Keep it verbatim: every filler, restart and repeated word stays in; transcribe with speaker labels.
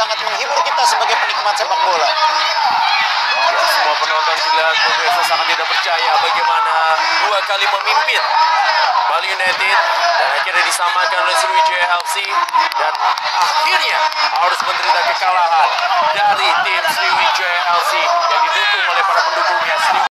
Speaker 1: sangat menghibur kita sebagai penikmat sepak bola.
Speaker 2: Ya, semua penonton dilihat pemirsa sangat tidak percaya bagaimana dua kali memimpin Bali United dan akhirnya disamakan oleh Sriwijaya F C dan akhirnya harus menderita kekalahan dari tim Sriwijaya F C yang didukung oleh para pendukungnya.